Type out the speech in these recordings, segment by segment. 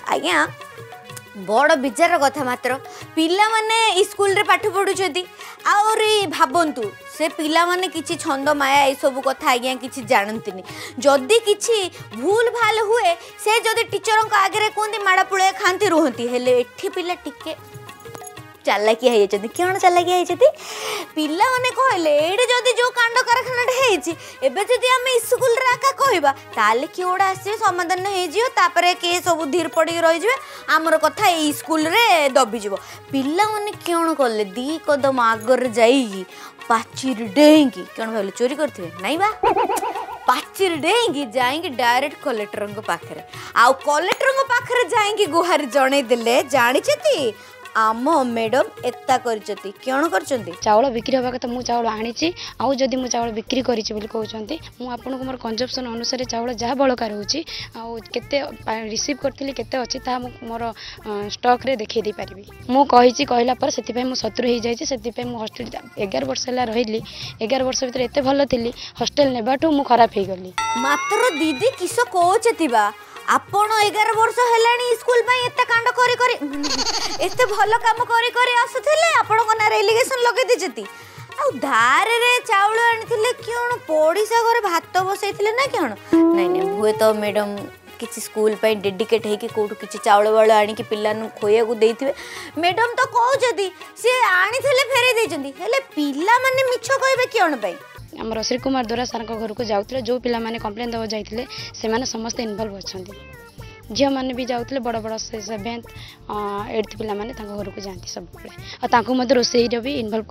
आज्ञा बड़ विचार कथा मात्र पिला माने स्कूल रे पाठ पढ़ुछथि आउरी भाबंतु से पिला माने किछि छंद माया ए सब कथा आज्ञा किछि जानंतिनी जदी किछि भूल भाल हुए से जदी टीचरों का आगे कहते माड़ा पुळे खांती रुहंती हेले एठी पिला टिके चालाकी है क्या चालाकी है पिला माने कहले एडे जदी जो कांड कारखाना हेछि एबे जदी आमे स्कूल रे आका कहबा ताले कि ओडा आसे समाधान हे जियो तापरे के सब धीर पड़ी रहि जिवे हमर कथा ए स्कूल रे दबी जिवो पिला माने क्यों करले दी कदम आगर जाई पाचिर डेंगी क्यों भाले चोरी करथिबे नाही बा पाचिर डेंगी जाएंगे डायरेक्ट कलेक्टर पाखरे आउ कलेक्टर पाखरे जाएंगे गुहार जणे देले जानि छथि आम मैडम एता करचती क्यों करचंती चावल बिक्री होबा कथा मु चावल आनीची आउ जदी मु चावल बिक्री करिछि बोली कहउचंती मु आपन को मोर कंजप्शन अनुसार चावल जहा बळका रहउची आउ केते रिसीव करथिली केते अछि ता मोर स्टॉक रे देखै दी परिबी मु कहिछि कहला पर सेति पय मु शत्रु हे जाइछि सेति पय मु हॉस्टल 11 वर्ष ला रहिली 11 वर्ष भीतर एते भलो थिली हॉस्टल नेबाटू मु खराब हे गली मात्र दीदी किसो कहउचतिबा आपण 11 वर्ष हेलानी स्कूल में एते कांड करी करी एते भलो काम करी करी आसुथिले आपण को ना एलिगेशन लगे दिजती आ धार रे चावल आनिथिले क्यों पड़ीसा घरे भात बसैथिले ना क्यों नहीं नहीं हुए तो मैडम किसी स्कूल पे डेडिकेट है कि कोठु किसी चावल वाला आनी कि पिल्ला नु खोया को देइथिबे मैडम तो कहउजदी से आनिथिले फेरे देइजंदी हेले पिल्ला माने मिछो कहबे क्यों पई आमर श्री कुमार द्वारा सार घर को जाऊे जो पिला माने कंप्लेन देवा जाते से माने समस्त इनवल्व अच्छा झील मैंने भी जाते बड़ बड़ 7th 8th पिला माने घर को जाती सब रोसई भी इनवल्व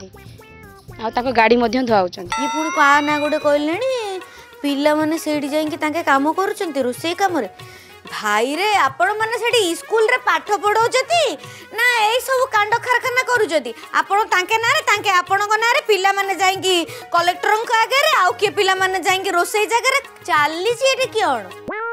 कर गाड़ी धुआउं ये पुणी क्या ना गोटे कहले पिला माने सेठी जाइंकी तांके काम करूचंती रोसई काम रे भाई रे आपण माने सेठी स्कूल रे पाठ पढौचती ना ए सब कांड कारखाना करूचती आपण तांके ना रे तांके आपण को ना रे पिला माने जाइंकी कलेक्टर को आगे रे आउ के पिला माने जाइंकी रोसई जगह रे चाली छी एटी कियण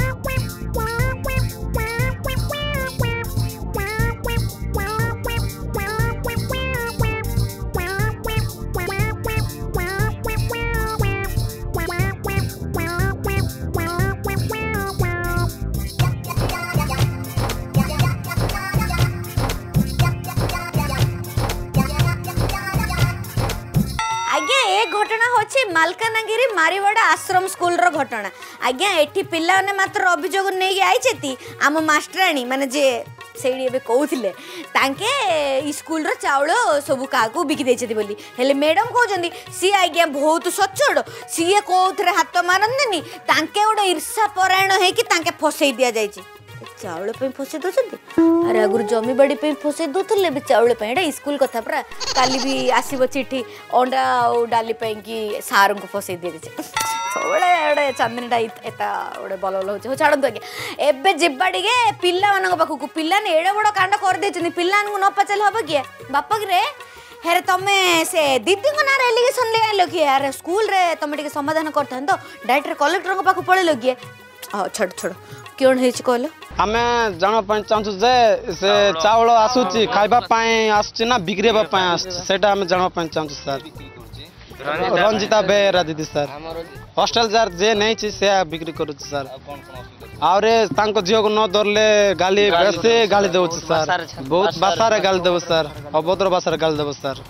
घटना होची मालकानगिरी मारीवाड़ा आश्रम स्कूल रो घटना आज्ञा एठी पिला ने मात्र अभियोग नहीं आईचेती आम मास्टराणी माने जे सेडी एबे कहउथिले तांके स्कूल रो चावल सब काकू बिकी देछती बोली हेले मैडम कहउजंदी सी आज्ञा बहुत सचड़ सी कोथरे हाथ मारंदनी तांके ओडे ईर्षा परायण हे कि तांके फसई दिया जायछि चावल पे फसे दउछंती अरे अगर जमी बाड़ी पे फसे दउथले बे चावल पे एडा स्कूल कथा परा काली भी आसीबो चिठी अंडा और डाली पे कि सार को फसे दे दे सबले एडे चांदनीटा एता ओडे बलबल होछ हो छाडन तो एबे जिब्बा डिगे पिल्ला मानक पाखु पिल्ला ने एडे बड़ कांड कर देछनी पिल्ला को न पचल हबो कि बापा रे हेरे तमे से दीदी को ना एलिगेशन ले आलो कि यार स्कूल रे तमे टिके समाधान करथन तो डायरेक्टर कलेक्टर को पाखु पळे लगिए छड़ छड़ क्यों है कहल आम जाना चाहूँ जे से चावल आसूची खाइबा आसूची ना बिक्रीबा सेटा आम जाना चाहूँ सर रंजिता बेरा दीदी सर हॉस्टल जार जे नहीं से बिक्री करुँ सर आउरे तांको झील को न धरले गाली बेसे गाली दे सर बहुत बासारे गाली देव सर अभद्र बासारे गाली देव सर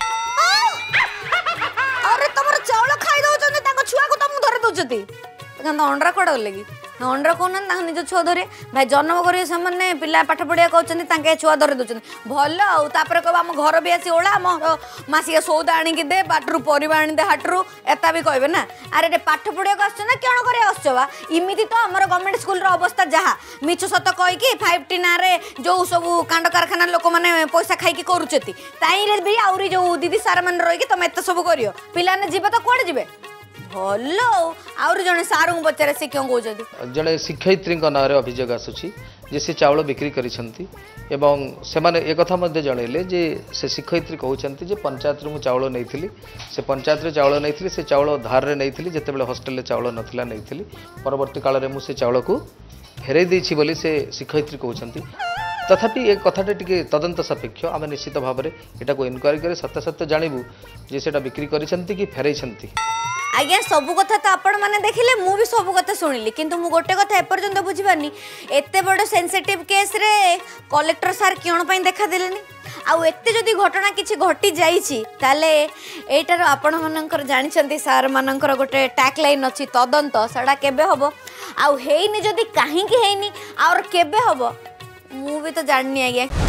अरे तुम चावल खाई दउछन तांको छुआ को तुम धरे दउछती अंडा कड़ा लगी अंडा कहना निज छुआ धरे भाई जन्म कर सामने पिला पाठ पढ़िया कहते छुआ धरे दौरान भल आउे कह आम घर भी आसी ओला मसिका सौदा आणिकी दे बाटरू परिवा आनी दे हाटरू एता भी कहे ना अरे पाठ पढ़िया आस क्या कर आसवा इमिति तो आम गवर्नमेंट स्कूल अवस्था जहाँ मिछ सत कहीकि 5T ना जो सब कांड कारखाना लोक मैंने पैसा खाई करुँच ताई भी आहरी जो दीदी सार मैंने रही तुम एत सब कर पिलाने जी तो कौन जी भल आउरी जने सारू पचारे से क्यों कहउछथि जने शिक्षयित्री ना अभियोग आसुछि जे से चावल बिक्री करिसंती एवं से माने एक कथा मध्ये जणैले जे से शिक्षयित्री कहउछंती जे पंचायत रे मु चावल नैथिली से पंचायत रे चावल नैथिली से चावल धार रे नैथिली जते बेले हॉस्टल रे चावल नथिला नैथिली परवर्ती काल रे मु से चावल को फेरै दैछि बोली से शिक्षयित्री कहउछंती तथापि एक कथाटे टिके तदंत सापेक्ष आम निश्चित भाव में एटा को इनक्वारी करे सत्य सत्य जानबू जे सेटा बिक्री करिसंती कि फेरैसंती आज्ञा सबू कथा तो आपण मैंने देखिले मु भी सबू कथा शुणिली किंतु मु गोटे कथा एपर्यंत बुझीपारनी एते बड़ सेंसिटिव केस रे कलेक्टर सार क्यों पई देखा देलेनी आउ एते जदि घटना किछि घटी जाईछि ताले एटार आपण मानकर जानिछंती सार मानकर गोटे टैग लाइन अछि तदंत सेडा केबे हबो आउ हेइनी जदि काहे की हेइनी और केबे हबो मु भी तो जाननी आज्ञा।